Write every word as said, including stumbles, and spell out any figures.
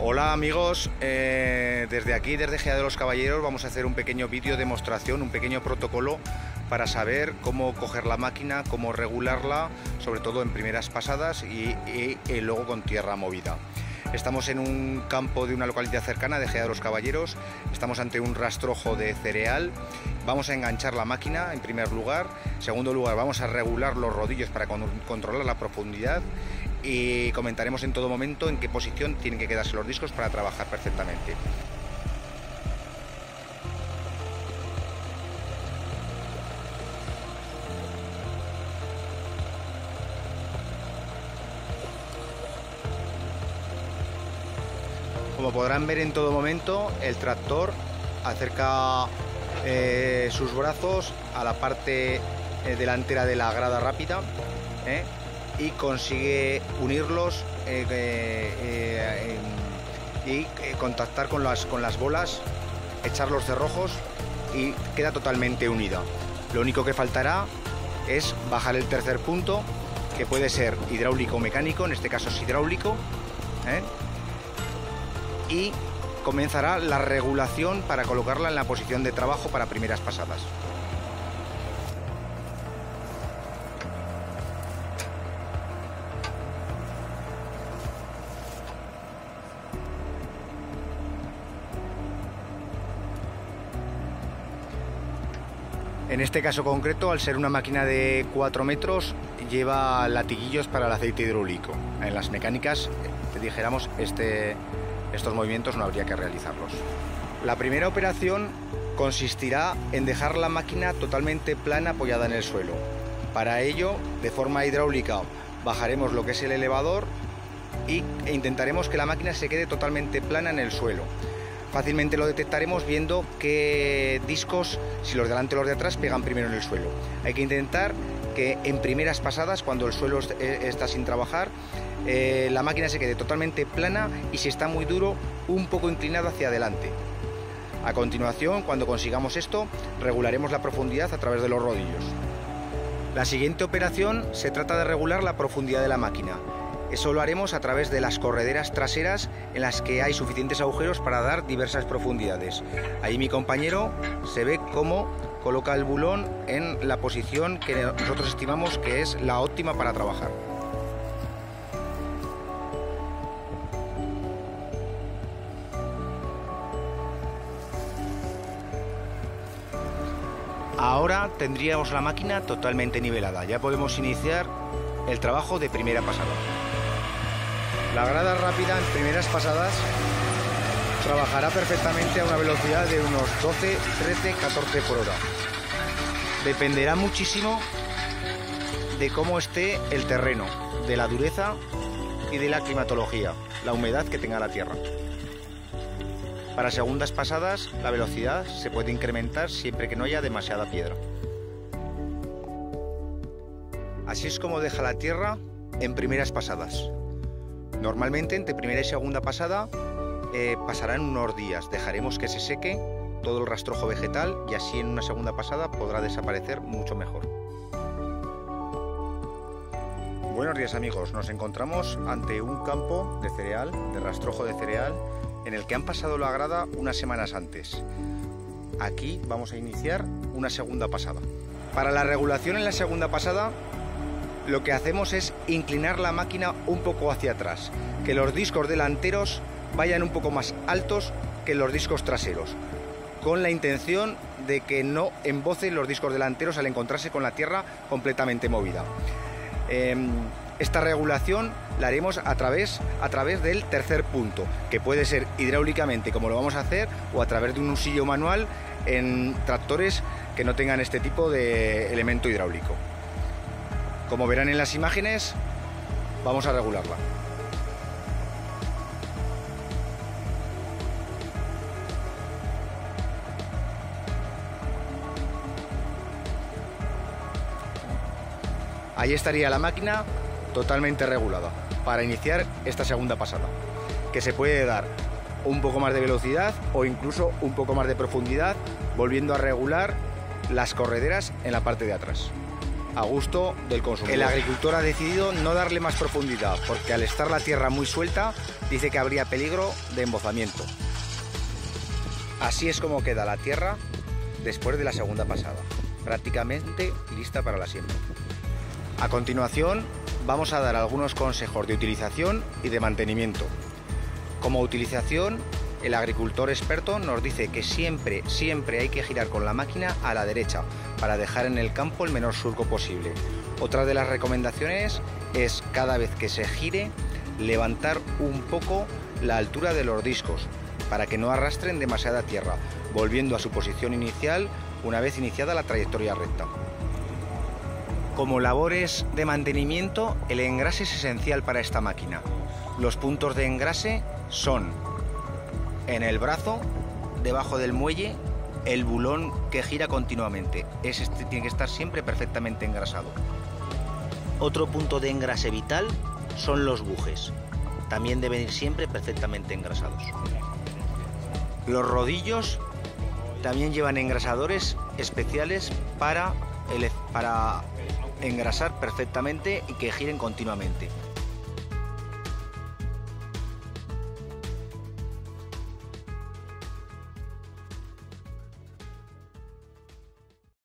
Hola amigos, eh, desde aquí, desde Gea de los Caballeros, vamos a hacer un pequeño vídeo demostración, un pequeño protocolo para saber cómo coger la máquina, cómo regularla, sobre todo en primeras pasadas y, y, y luego con tierra movida. Estamos en un campo de una localidad cercana de Gea de los Caballeros, estamos ante un rastrojo de cereal. Vamos a enganchar la máquina en primer lugar, en segundo lugar vamos a regular los rodillos para controlar la profundidad y comentaremos en todo momento en qué posición tienen que quedarse los discos para trabajar perfectamente. Como podrán ver en todo momento, el tractor acerca eh, sus brazos a la parte eh, delantera de la grada rápida eh, y consigue unirlos eh, eh, eh, y eh, contactar con las, con las bolas, echar los cerrojos y queda totalmente unida. Lo único que faltará es bajar el tercer punto, que puede ser hidráulico o mecánico, en este caso es hidráulico, ¿eh? y comenzará la regulación para colocarla en la posición de trabajo para primeras pasadas. En este caso concreto, al ser una máquina de cuatro metros, lleva latiguillos para el aceite hidráulico. En las mecánicas, te dijéramos, este estos movimientos no habría que realizarlos. La primera operación consistirá en dejar la máquina totalmente plana apoyada en el suelo. Para ello, de forma hidráulica, bajaremos lo que es el elevador y, e intentaremos que la máquina se quede totalmente plana en el suelo. Fácilmente lo detectaremos viendo qué discos, si los de delante o los de atrás, pegan primero en el suelo. Hay que intentar que en primeras pasadas, cuando el suelo está sin trabajar, eh, la máquina se quede totalmente plana y, si está muy duro, un poco inclinado hacia adelante. A continuación, cuando consigamos esto, regularemos la profundidad a través de los rodillos. La siguiente operación se trata de regular la profundidad de la máquina. Eso lo haremos a través de las correderas traseras, en las que hay suficientes agujeros para dar diversas profundidades. Ahí mi compañero se ve cómo coloca el bulón en la posición que nosotros estimamos que es la óptima para trabajar. Ahora tendríamos la máquina totalmente nivelada. Ya podemos iniciar el trabajo de primera pasada. La grada rápida en primeras pasadas trabajará perfectamente a una velocidad de unos doce, trece, catorce por hora. Dependerá muchísimo de cómo esté el terreno, de la dureza y de la climatología, la humedad que tenga la tierra. Para segundas pasadas, la velocidad se puede incrementar siempre que no haya demasiada piedra. Así es como deja la tierra en primeras pasadas. Normalmente entre primera y segunda pasada eh, pasarán unos días. Dejaremos que se seque todo el rastrojo vegetal y así en una segunda pasada podrá desaparecer mucho mejor. Buenos días amigos, nos encontramos ante un campo de cereal, de rastrojo de cereal, en el que han pasado la grada unas semanas antes. Aquí vamos a iniciar una segunda pasada. Para la regulación en la segunda pasada, lo que hacemos es inclinar la máquina un poco hacia atrás, que los discos delanteros vayan un poco más altos que los discos traseros, con la intención de que no embocen los discos delanteros al encontrarse con la tierra completamente movida. Eh, esta regulación la haremos a través, a través del tercer punto, que puede ser hidráulicamente, como lo vamos a hacer, o a través de un usillo manual en tractores que no tengan este tipo de elemento hidráulico. Como verán en las imágenes, vamos a regularla. Ahí estaría la máquina totalmente regulada para iniciar esta segunda pasada, que se puede dar un poco más de velocidad o incluso un poco más de profundidad, volviendo a regular las correderas en la parte de atrás. a gusto del consumidor. El agricultor ha decidido no darle más profundidad porque al estar la tierra muy suelta dice que habría peligro de embozamiento. Así es como queda la tierra después de la segunda pasada, prácticamente lista para la siembra. A continuación vamos a dar algunos consejos de utilización y de mantenimiento. Como utilización, el agricultor experto nos dice que siempre, siempre hay que girar con la máquina a la derecha para dejar en el campo el menor surco posible. Otra de las recomendaciones es cada vez que se gire levantar un poco la altura de los discos para que no arrastren demasiada tierra, volviendo a su posición inicial una vez iniciada la trayectoria recta. Como labores de mantenimiento, el engrase es esencial para esta máquina. Los puntos de engrase son en el brazo, debajo del muelle, el bulón que gira continuamente. Ese tiene que estar siempre perfectamente engrasado. Otro punto de engrase vital son los bujes. También deben ir siempre perfectamente engrasados. Los rodillos también llevan engrasadores especiales para, el, para engrasar perfectamente y que giren continuamente.